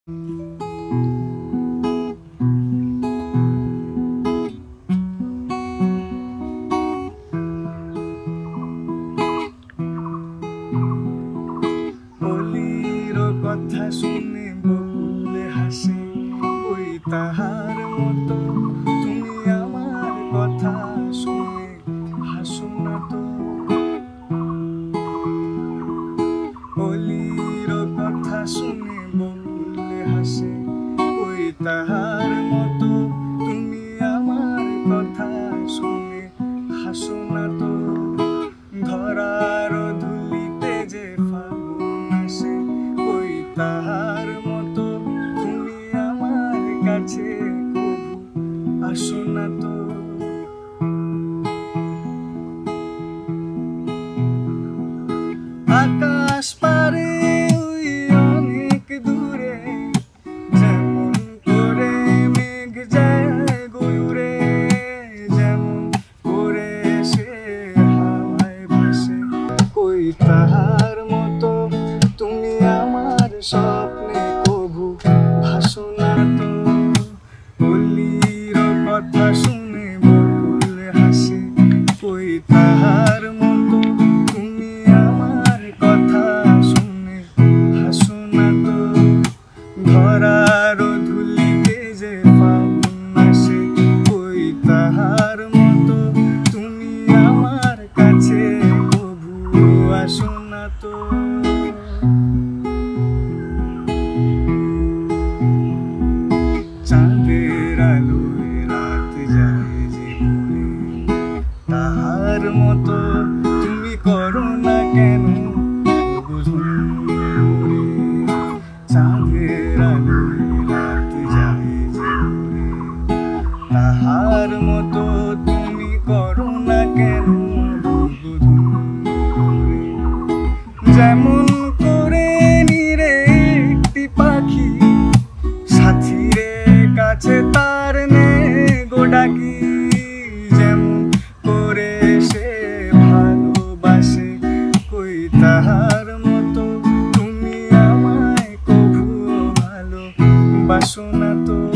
অলির কথা শুনে বকুলে হাসে, ওই তাহার মতো তুমি আমার কথা শুনে হাসো না তো। অলির কথা শুনে বকুলে হাসে, ওই তাহার মতো তুমি আমার কথা শুনে হাসো না তো। ধরার ধুলিতে যে ফাগুন আসে, ওই তাহার মতো তুমি আমার কাছে কবু আসো না তো। আকাশ পারে ওই অনেক দূরে, যেমন করে মেঘ যায় গয়ুরে, যেমন করে সে হাওয়ায় ভাসে, ওই তাহার মতো তুমি আমার স্বপ্নে কবু ভাসো না তো। অলির কথা শুনে বকুল হাসে, ওই তাহার মতো তুমি আমার কথা শুনে হাসো না তো। ধরার ধুলিতে যে ফাগুন আসে, ওই তাহার মতো তুমি আমার কাছে কবু আসো না তো। চাঁদের আলোয় রাত যায় যে ভরে, তাহার মতো তুমি করো না কেন বুঝুরে। চাঁদের আলোয় রাত যায় যে ভরে, তাহার মতো তুমি করো না কেন বুঝুরে। যেমন করে নিরে একটি পাখি, সাথীরে কাছে তার নে গোডাকি, যেমন করে সে ভালোবাসে, কই তাহার মতো তুমি আমায় কভু ভালোবাসো না তো।